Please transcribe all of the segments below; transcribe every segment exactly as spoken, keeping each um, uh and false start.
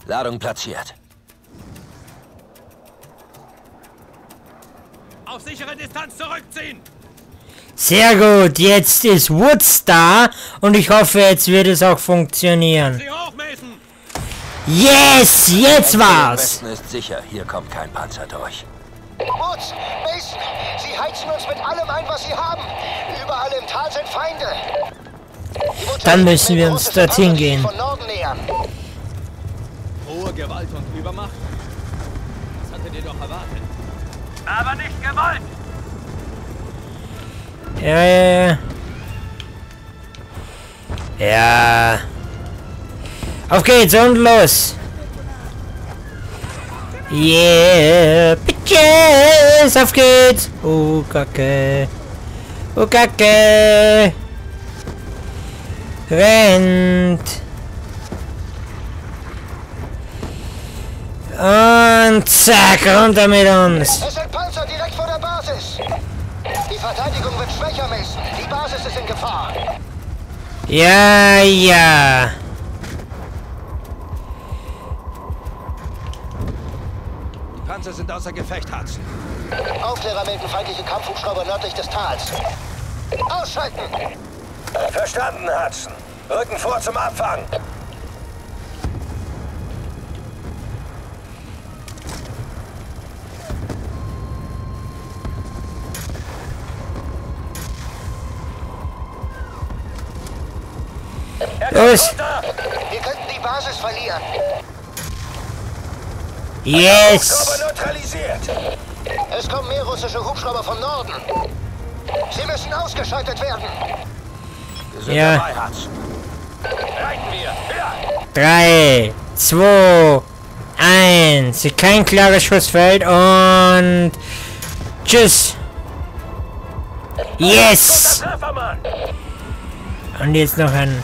Ladung platziert. Auf sichere Distanz zurückziehen! Sehr gut, jetzt ist Woods da und ich hoffe, jetzt wird es auch funktionieren. Sie hoch, Mason! Yes, jetzt Am war's. besten ist sicher, hier kommt kein Panzer durch. Woods, Mason, Sie heizen uns mit allem ein, was Sie haben. Überall im Tal sind Feinde. Dann müssen wir uns dorthin gehen. Von Norden nähern. Hohe Gewalt und Übermacht. Das hattet ihr doch erwartet. Aber nicht Gewalt! Ja, ja, ja. Ja. Auf geht's und los. Yeah, bitches, auf geht's. Oh, Kacke. Oh, Kacke. Rennt. Und zack, runter mit uns. Es sind Panzer direkt vor der Basis. Die Verteidigung wird schwächer, Mason. Die Basis ist in Gefahr. Ja, ja. Die Panzer sind außer Gefecht, Hudson. Aufklärer melden feindliche Kampfhubschrauber nördlich des Tals. Ausschalten! Verstanden, Hudson. Rücken vor zum Abfang. Los. Wir könnten die Basis verlieren. Yes. Neutralisiert. Es kommen mehr russische Hubschrauber von Norden. Sie müssen ausgeschaltet werden. Wir sind Ja. dabei, Hudson. Reiten wir! Ja! Drei, zwei, eins. Kein klares Schussfeld und tschüss. Yes. Treffermann! Und jetzt noch ein.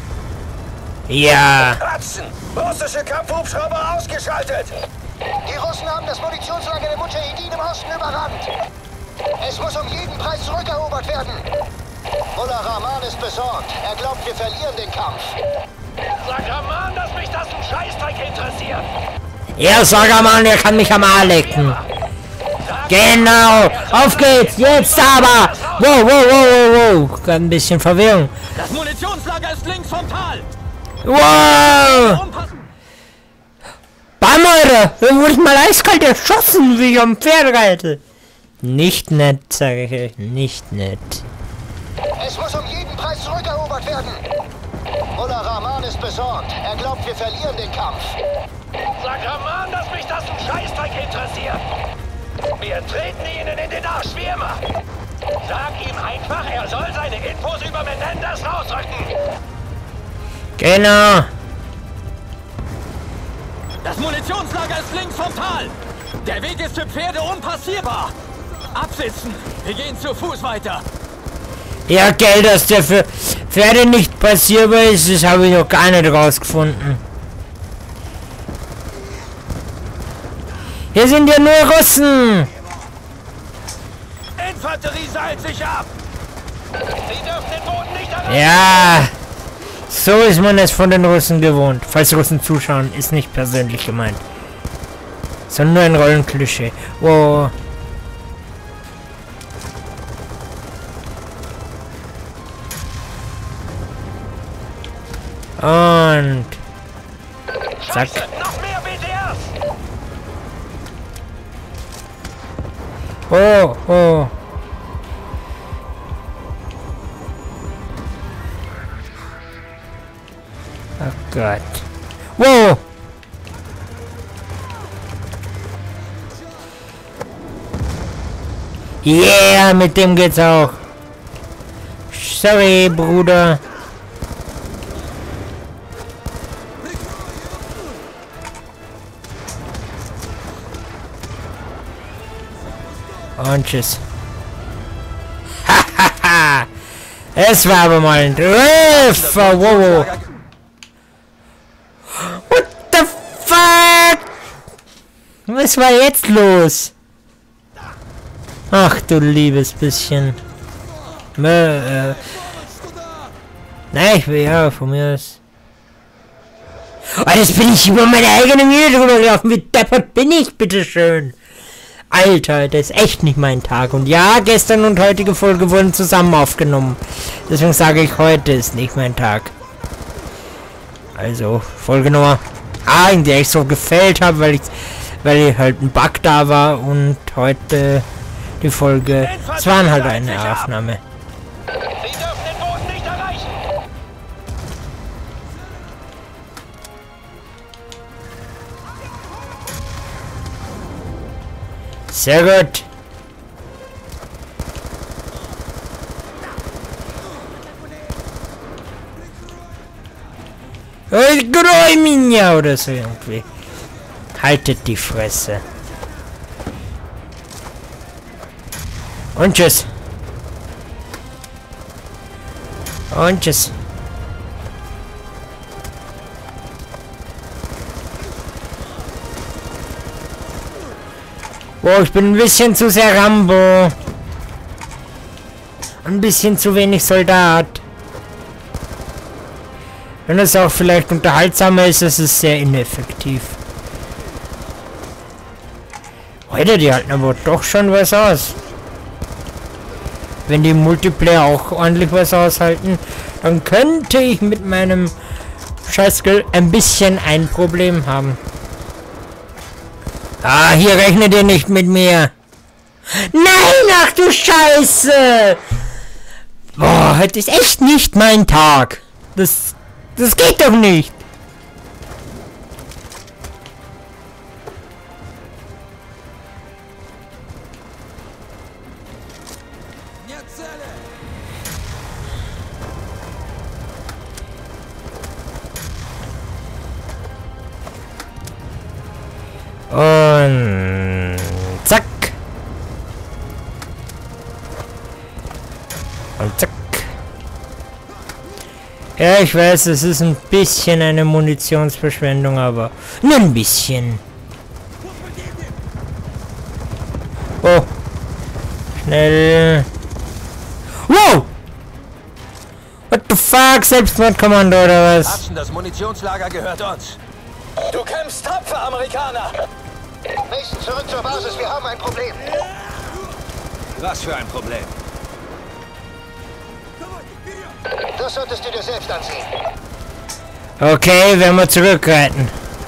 Ja. Hudson, russische Kampfhubschrauber ausgeschaltet. Die Russen haben das Munitionslager der Mujahideen im Osten überrannt. Es muss um jeden Preis zurückerobert werden. Mullah Rahman ist besorgt. Er glaubt, wir verlieren den Kampf. Sag Rahman, dass mich das ein Scheißdreck interessiert! Ja, sag mal, er kann mich am Arsch lecken. Genau. Auf geht's. Jetzt aber. Wow, wow, wow, wow, wow. Ein bisschen Verwirrung. Das Munitionslager ist links vom Tal! Wow. Umpassen! Bam, Alter. Da wurde ich mal eiskalt erschossen, wie ich am Pferd reite. Nicht nett, sage ich euch. Nicht nett. Es muss um jeden Preis zurückerobert werden. Mullah Rahman ist besorgt. Er glaubt, wir verlieren den Kampf. Sag Rahman, dass mich das ein Scheißdreck interessiert! Wir treten ihnen in den Arsch wie immer! Sag ihm einfach, er soll seine Infos über Menendez rausrücken! Genau. Das Munitionslager ist links vom Tal! Der Weg ist für Pferde unpassierbar! Absitzen! Wir gehen zu Fuß weiter! Ja, gell, dass der für Pferde nicht passierbar ist, das habe ich noch gar nicht rausgefunden. Hier sind ja nur Russen. Infanterie seilt sich ab! Sie dürfen den Boden nicht allein... Ja, so ist man es von den Russen gewohnt. Falls Russen zuschauen, ist nicht persönlich gemeint. Sondern nur ein Rollenklischee. Oh. Und zack. Scheiße, noch mehr B T S! Oh, oh. Oh Gott. Wow. Yeah, mit dem geht's auch. Sorry, Bruder. Und tschüss. Hahaha. Es war aber mal ein Treffer. Wow. What the fuck? Was war jetzt los? Ach du liebes bisschen. Äh, äh. Nein, ich will ja von mir aus. Oh, jetzt bin ich über meine eigene Mühe drüber gelaufen. Wie deppert bin ich, bitteschön. Alter, das ist echt nicht mein Tag. Und ja, gestern und heutige Folge wurden zusammen aufgenommen. Deswegen sage ich, heute ist nicht mein Tag. Also, Folge Nummer A, in der ich so gefällt habe, weil ich, weil halt ein Bug da war. Und heute die Folge. Es waren halt eine Aufnahme. Sie dürfen den Boden nicht erreichen. Sehr gut. Gräuminja oder so irgendwie. Haltet die Fresse. Und tschüss. Und tschüss. Oh, ich bin ein bisschen zu sehr Rambo. Ein bisschen zu wenig Soldat. Wenn es auch vielleicht unterhaltsamer ist, ist es sehr ineffektiv. Heute, die halten aber doch schon was aus. Wenn die Multiplayer auch ordentlich was aushalten, dann könnte ich mit meinem Scheißskill ein bisschen ein Problem haben. Ah, hier rechnet ihr nicht mit mir. Nein, ach du Scheiße! Boah, heute ist echt nicht mein Tag. Das, das geht doch nicht. Und zack. Und zack. Ja, ich weiß, es ist ein bisschen eine Munitionsverschwendung, aber nur ein bisschen. Oh. Schnell. Wow! What the fuck? Selbstmordkommando oder was? Hudson, das Munitionslager gehört uns. Du kämpfst tapfer, Amerikaner. Mason, zurück zur Basis, wir haben ein Problem. Was für ein Problem? Das solltest du dir selbst ansehen. Okay, werden wir zurückreiten.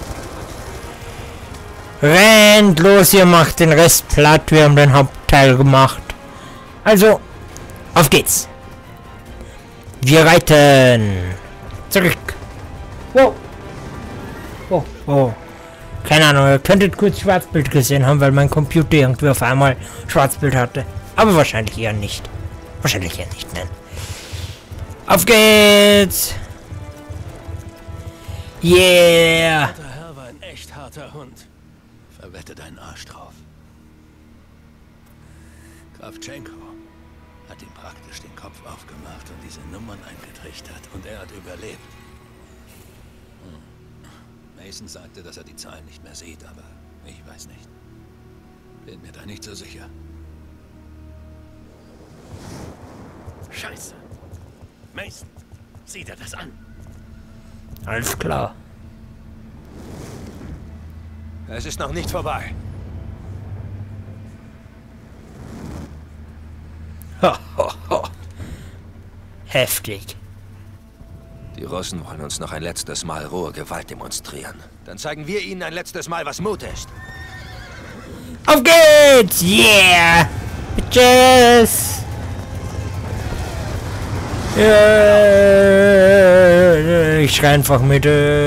Rennt los, ihr macht den Rest platt, wir haben den Hauptteil gemacht. Also, auf geht's. Wir reiten. Zurück. Wow. Oh, oh. Keine Ahnung, ihr könntet kurz Schwarzbild gesehen haben, weil mein Computer irgendwie auf einmal Schwarzbild hatte. Aber wahrscheinlich eher nicht. Wahrscheinlich eher nicht, nein. Auf geht's! Yeah! Der Herr war ein echt harter Hund. Verwette deinen Arsch drauf. Kravtschenko hat ihm praktisch den Kopf aufgemacht und diese Nummern eingetrichtert. Und er hat überlebt. Mason sagte, dass er die Zahlen nicht mehr sieht, aber ich weiß nicht. Bin mir da nicht so sicher. Scheiße. Mason, sieh dir das an. Alles klar. Es ist noch nicht vorbei. Ho, ho, ho. Heftig. Die Russen wollen uns noch ein letztes Mal rohe Gewalt demonstrieren. Dann zeigen wir ihnen ein letztes Mal, was Mut ist. Auf geht's! Yeah! Bitches! Yeah. Ich schrei einfach mit.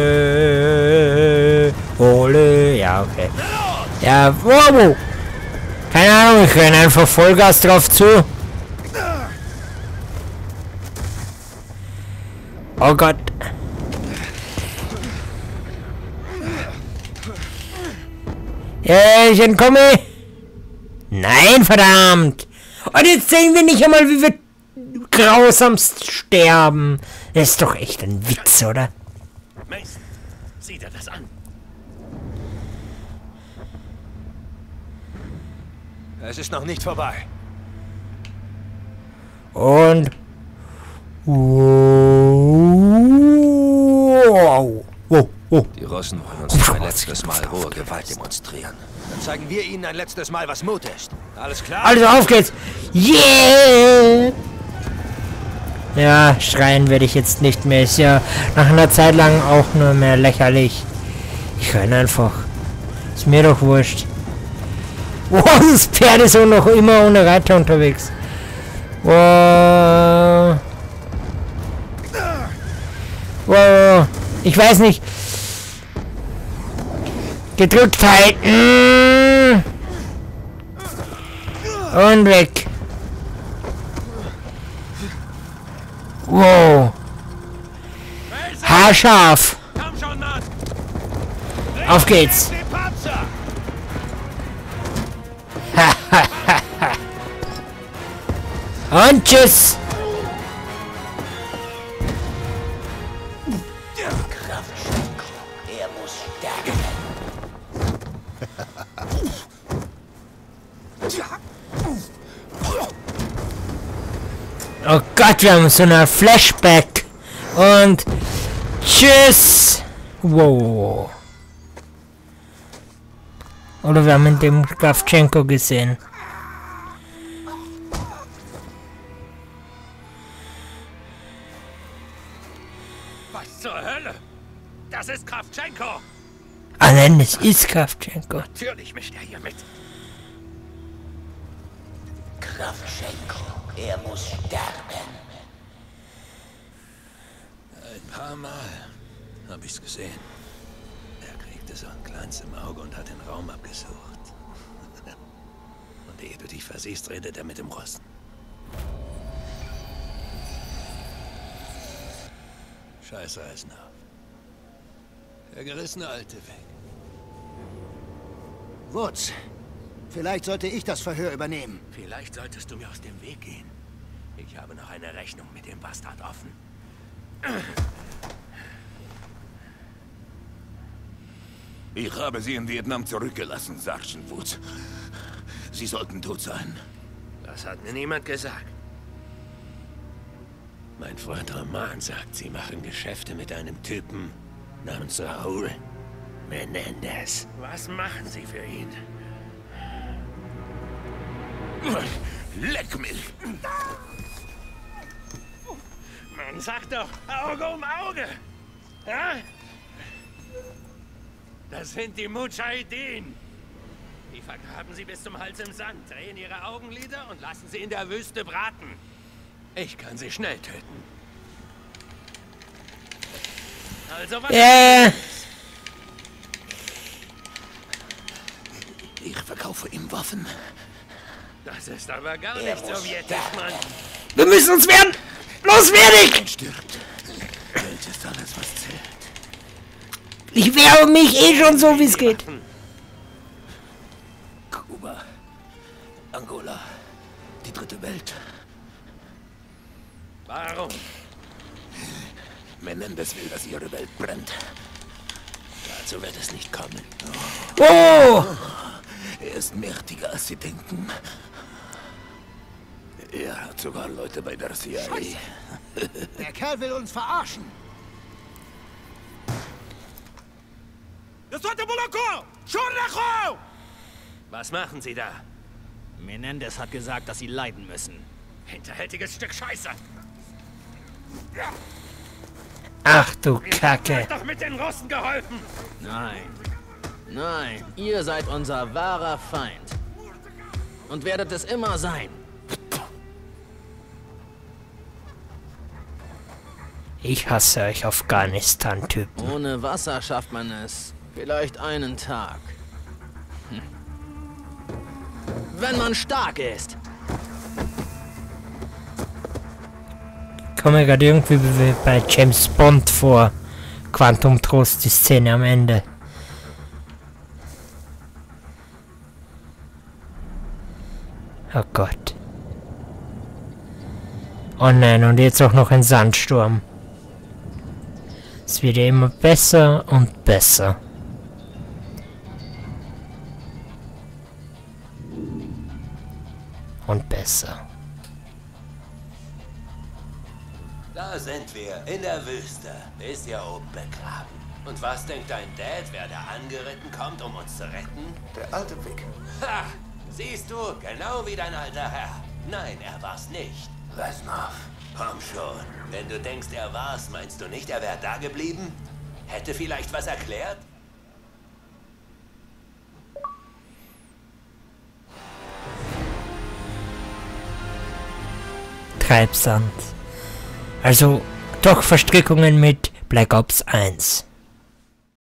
Äh, Ole. Ja, okay. Ja, wow! Keine Ahnung, ich renne einfach Vollgas drauf zu. Oh Gott. Ja, ich entkomme. Nein, verdammt. Und jetzt sehen wir nicht einmal, wie wir grausamst sterben. Das ist doch echt ein Witz, oder? Mason, sieh dir das an. Es ist noch nicht vorbei. Und... Wow. Wow. Wow. Russen wollen uns noch ein letztes Mal rohe Gewalt demonstrieren. Dann zeigen wir ihnen ein letztes Mal, was Mut ist. Alles klar? Also auf geht's! Yeah! Ja, schreien werde ich jetzt nicht mehr. Ist ja nach einer Zeit lang auch nur mehr lächerlich. Ich renne einfach. Ist mir doch wurscht. Wow, das Pferd ist auch noch immer ohne Reiter unterwegs. Wow. Wow. Ich weiß nicht. Gedrückt halten. Und weg. Wow. Haarscharf. Auf geht's. Und tschüss. Er muss sterben. Oh Gott, wir haben so eine Flashback. Und tschüss. Wow. Oder wir haben in dem Kravchenko gesehen. Was zur Hölle? Das ist Kravchenko! Ah nein, es ist Kravchenko. Natürlich mischt er hier mit. Kravchenko, er muss sterben. Ein paar Mal habe ich's gesehen. Er kriegte so ein Glanz im Auge und hat den Raum abgesucht. Und ehe du dich versiehst, redet er mit dem Russen. Scheiß Reisner. Der gerissene Alte weg. Wutz, vielleicht sollte ich das Verhör übernehmen. Vielleicht solltest du mir aus dem Weg gehen. Ich habe noch eine Rechnung mit dem Bastard offen. Ich habe sie in Vietnam zurückgelassen, Sergeant Woods. Sie sollten tot sein. Das hat mir niemand gesagt. Mein Freund Roman sagt, sie machen Geschäfte mit einem Typen namens Raúl Menendez. Was machen sie für ihn? Leck mich! Man sagt doch Auge um Auge. Ja? Das sind die Mujahideen. Die vergraben sie bis zum Hals im Sand, drehen ihre Augenlider und lassen sie in der Wüste braten. Ich kann sie schnell töten. Also was? Äh. Ich verkaufe ihm Waffen. Das ist aber gar nicht sowjetisch, Mann. Wir müssen uns wehren. Los, wehr dich. Stirbt. Geld ist alles, was zählt. Ich wehre mich eh schon so, wie es geht. Kuba. Angola. Die dritte Welt. Warum? Menendez will, dass ihre Welt brennt. Dazu wird es nicht kommen. Oh. Er ist mächtiger, als sie denken. Er hat sogar Leute bei der C I A. Der Kerl will uns verarschen. Was machen Sie da? Menendez hat gesagt, dass sie leiden müssen. Hinterhältiges Stück Scheiße. Ach du Kacke. Doch mit den Russen geholfen. Nein. Nein, ihr seid unser wahrer Feind. Und werdet es immer sein. Ich hasse euch Afghanistan-Typen. Ohne Wasser schafft man es vielleicht einen Tag. Hm. Wenn man stark ist. Ich komme mir gerade irgendwie wie bei James Bond vor. Quantum Trost, die Szene am Ende. Oh Gott. Oh nein, und jetzt auch noch ein Sandsturm. Es wird ja immer besser und besser. Und besser. Da sind wir, in der Wüste. Ist ja oben begraben. Und was denkt dein Dad, wer da angeritten kommt, um uns zu retten? Der alte Wick. Ha! Siehst du, genau wie dein alter Herr. Nein, er war's nicht. Reznov. Komm schon. Wenn du denkst, er war's, meinst du nicht, er wäre da geblieben? Hätte vielleicht was erklärt? Treibsand. Also doch Verstrickungen mit Black Ops eins.